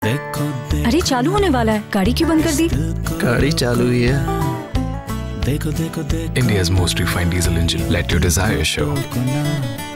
अरे चालू होने वाला है, गाड़ी क्यों बंद कर दी? गाड़ी चालू ही है। India's most refined diesel engine. Let your desire show.